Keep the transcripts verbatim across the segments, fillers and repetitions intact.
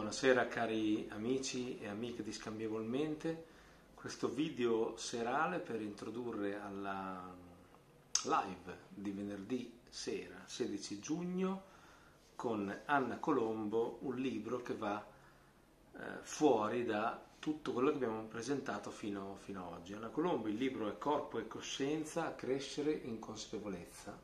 Buonasera cari amici e amiche di Scambievolmente, questo video serale per introdurre alla live di venerdì sera sedici giugno con Anna Colombo un libro che va eh, fuori da tutto quello che abbiamo presentato fino, fino ad oggi. Anna Colombo, il libro è Corpo e Coscienza a crescere in consapevolezza,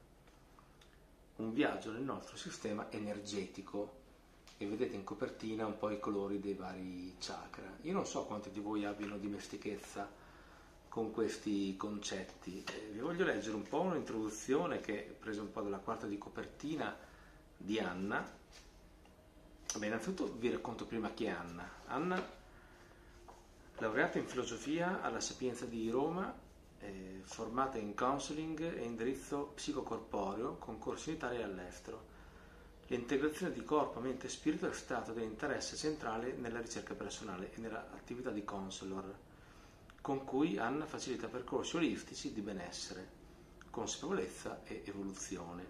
un viaggio nel nostro sistema energetico. E vedete in copertina un po' i colori dei vari chakra. Io non so quanti di voi abbiano dimestichezza con questi concetti. Eh, vi voglio leggere un po' un'introduzione che ho preso un po' dalla quarta di copertina di Anna. Beh, innanzitutto vi racconto prima chi è Anna. Anna, laureata in filosofia alla Sapienza di Roma, eh, formata in counseling e indirizzo psicocorporeo con corsi in Italia e all'estero. L'integrazione di corpo, mente e spirito è stato di interesse centrale nella ricerca personale e nell'attività di counselor, con cui Anna facilita percorsi olistici di benessere, consapevolezza e evoluzione.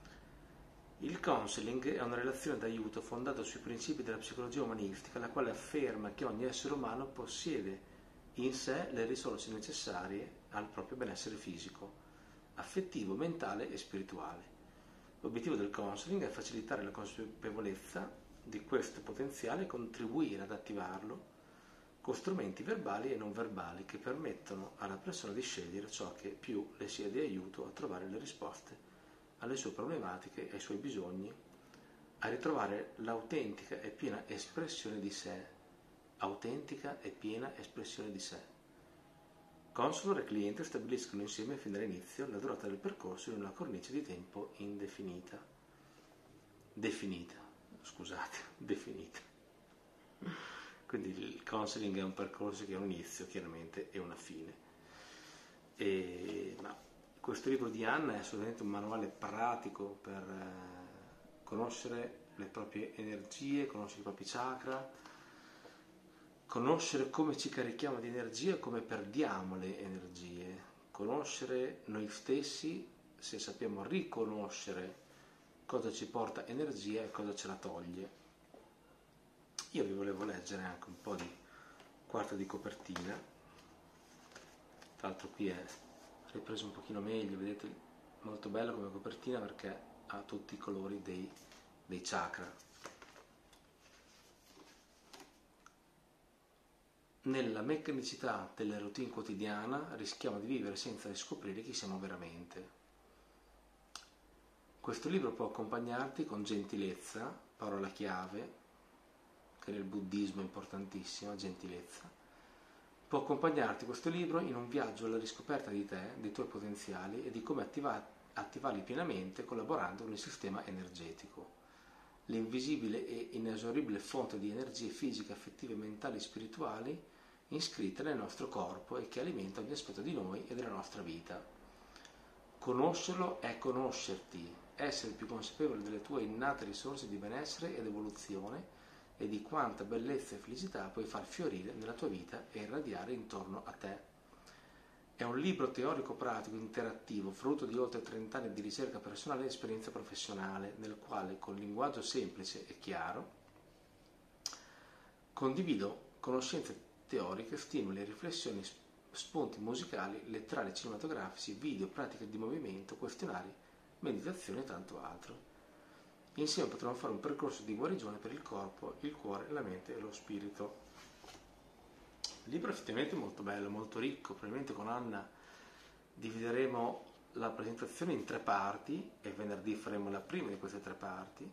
Il counseling è una relazione d'aiuto fondata sui principi della psicologia umanistica, la quale afferma che ogni essere umano possiede in sé le risorse necessarie al proprio benessere fisico, affettivo, mentale e spirituale. L'obiettivo del counseling è facilitare la consapevolezza di questo potenziale e contribuire ad attivarlo con strumenti verbali e non verbali che permettono alla persona di scegliere ciò che più le sia di aiuto a trovare le risposte alle sue problematiche e ai suoi bisogni, a ritrovare l'autentica e piena espressione di sé, autentica e piena espressione di sé. Counselor e cliente stabiliscono insieme fin dall'inizio la durata del percorso in una cornice di tempo indefinita. Definita, scusate, definita. Quindi il counseling è un percorso che ha un inizio, chiaramente, e una fine. E, ma questo libro di Anna è assolutamente un manuale pratico per eh, conoscere le proprie energie, conoscere i propri chakra, conoscere come ci carichiamo di energia e come perdiamo le energie, conoscere noi stessi se sappiamo riconoscere cosa ci porta energia e cosa ce la toglie. Io vi volevo leggere anche un po' di quarta di copertina, tra l'altro qui è ripreso un pochino meglio, vedete, molto bello come copertina perché ha tutti i colori dei, dei chakra. Nella meccanicità della routine quotidiana rischiamo di vivere senza riscoprire chi siamo veramente. Questo libro può accompagnarti con gentilezza, parola chiave, che nel buddismo è importantissima, gentilezza. Può accompagnarti questo libro in un viaggio alla riscoperta di te, dei tuoi potenziali e di come attiva- attivarli pienamente collaborando con il sistema energetico. L'invisibile e inesauribile fonte di energie fisiche, affettive, mentali e spirituali iscritte nel nostro corpo e che alimenta ogni aspetto di noi e della nostra vita. Conoscerlo è conoscerti, essere più consapevole delle tue innate risorse di benessere ed evoluzione e di quanta bellezza e felicità puoi far fiorire nella tua vita e irradiare intorno a te. È un libro teorico-pratico interattivo, frutto di oltre trenta anni di ricerca personale e esperienza professionale, nel quale, con linguaggio semplice e chiaro, condivido conoscenze teoriche, stimoli, riflessioni, spunti musicali, letterari cinematografici, video, pratiche di movimento, questionari, meditazione e tanto altro. Insieme potremo fare un percorso di guarigione per il corpo, il cuore, la mente e lo spirito. Il libro è effettivamente molto bello, molto ricco. Probabilmente con Anna divideremo la presentazione in tre parti e venerdì faremo la prima di queste tre parti.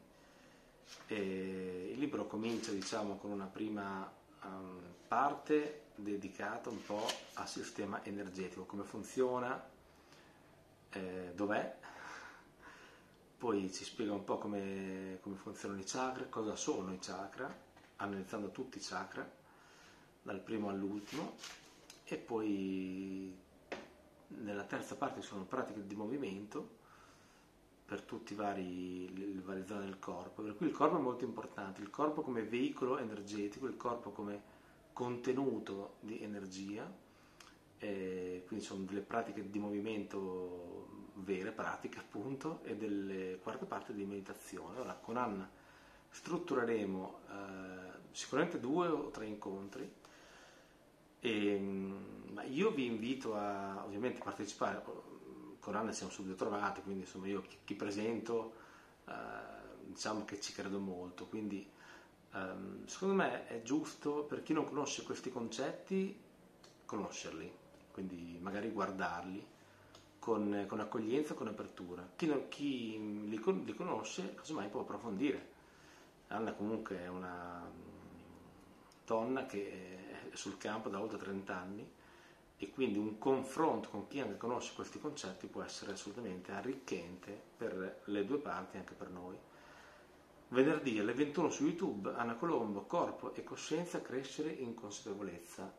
E il libro comincia, diciamo, con una prima um, parte dedicata un po' al sistema energetico, come funziona, eh, dov'è. Poi ci spiega un po' come, come funzionano i chakra, cosa sono i chakra, analizzando tutti i chakra, dal primo all'ultimo, e poi nella terza parte sono pratiche di movimento per tutte le varie zone del corpo, per cui il corpo è molto importante, il corpo come veicolo energetico, il corpo come contenuto di energia, e quindi sono delle pratiche di movimento vere, pratiche appunto, e delle quarta parte di meditazione. Ora con Anna struttureremo eh, sicuramente due o tre incontri. E, ma io vi invito a ovviamente partecipare. Con Anna siamo subito trovati, quindi insomma io chi, chi presento eh, diciamo che ci credo molto, quindi ehm, secondo me è giusto per chi non conosce questi concetti conoscerli, quindi magari guardarli con, con accoglienza, con apertura. Chi, non, chi li, li conosce casomai può approfondire. Anna comunque è una donna che è sul campo da oltre trenta anni e quindi un confronto con chi anche conosce questi concetti può essere assolutamente arricchente per le due parti, anche per noi. Venerdì alle ventuno su YouTube, Anna Colombo, Corpo e Coscienza, crescere in consapevolezza.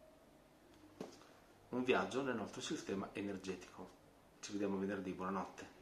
Un viaggio nel nostro sistema energetico. Ci vediamo venerdì, buonanotte.